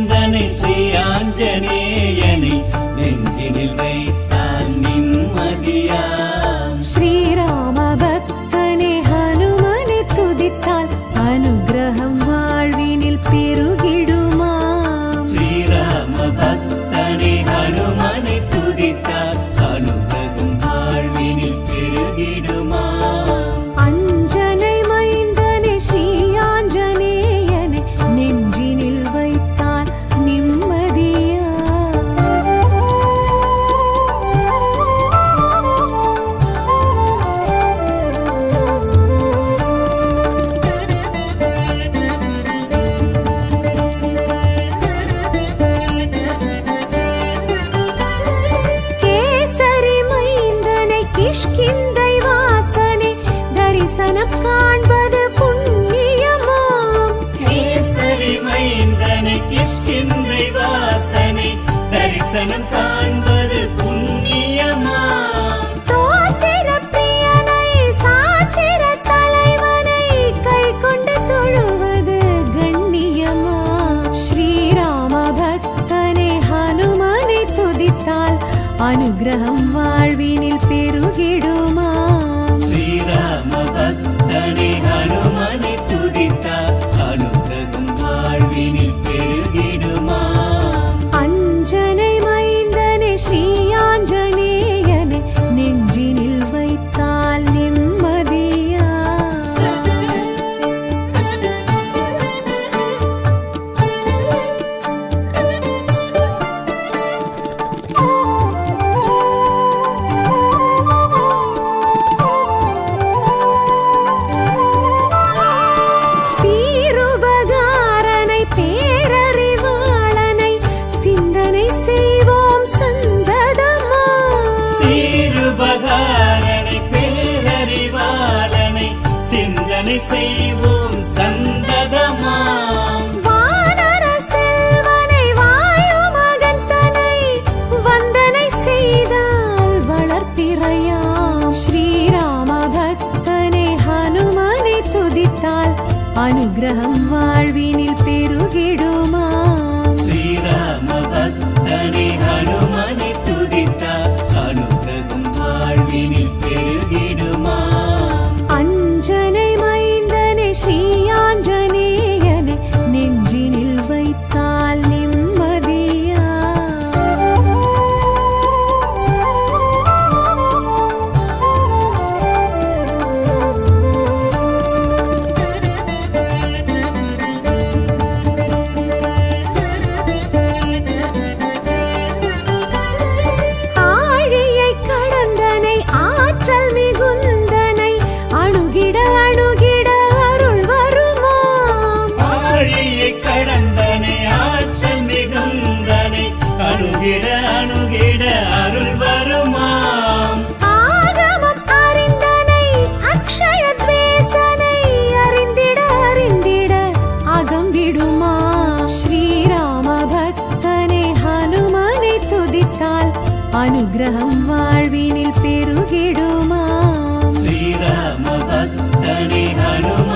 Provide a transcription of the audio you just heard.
மைந்தனை ஸ்ரீ ஆஞ்சநேயனை நெஞ்சினில் வைத்தால் நிம்மதியாம். ஸ்ரீராம பக்தனே ஹனுமனை துதித்தால் அனுகிரகம் வாழ்வினில் பெருகிடுமாம். ஸ்ரீராம பக்தனை ஹனுமனை துதித்தால் அனுகிரகம் வாழ்வினில் பெருகிடுமாம். அஞ்சனை மைந்தனே ஸ்ரீ ஆஞ்சநேயனை நெஞ்சினில் வைத்தால் நிம்மதியா. கேசரி மைந்தனை கிஷ்கிந்தை வாசனை தரிசனம் காண்பது புண்ணியமாம். கேசரி மைந்தனை கிஷ்கிந்தை வாசனை தரிசனம் காண்பது புண்ணியமாம். தோத்திர பிரியனை சாத்திர தலைவனை கை கொண்டு தொழுவது கண்ணியமா. ஸ்ரீராம பக்தனே ஹனுமனை துதித்தால் அனுகிரகம் வாழ்வினில் பெருகிடுமாம். ஸ்ரீராம பக்தனை ஹனுமனை துதித்தால் அனுகிரகம் வாழ்வினில் பெருகிடுமாம். அஞ்சனை மைந்தனை ஸ்ரீ ஆஞ்சநேயனை நெஞ்சினில் வைத்தால் நிம்மதியா. சீருபகாரனை பேரறிவாளனை சிந்தனை செய்வோம் சந்ததமா. சீருபகாரனை பேரறிவாளனை சிந்தனை செய்வோம் சந்ததமாம். வானர செல்வனை வாயு மகந்தனை வந்தனை செய்தால் வளர்ப்பிறையாம். ஸ்ரீராம பக்தனை ஹனுமனை துதித்தால் அனுகிரகம் வாழ்வினில் பெருகிடுமாம். ஸ்ரீராம பக்தனை ஹனுமனை துதித்தால் அனுகிரகம் வாழ்வினில் பெருகிடுமாம். அஞ்சனை மைந்தனை ஸ்ரீ ஆஞ்சநேயனை நெஞ்சினில் வைத்தால் நிம்மதியா. ஆழியை கடந்தனை ஆற்றல் மிகுந்தனை அணுகிட அணுகிட அருள் வருமாம். ஆழியை கடந்தனை ஆற்றல் மிகுந்தனை அணுகிட அணுகிட அருள் வருமாம். ஆகமம் அறிந்தனை அக்ஷய தேசனை அறிந்திட அறிந்திட அகம் விடுமா. ஸ்ரீராம பக்தனை ஹனுமனை துதித்தால் அனுகிரகம் வாழ்வினில் பெருகிடுமாம். ஸ்ரீராம பக்தனை ஹனுமனை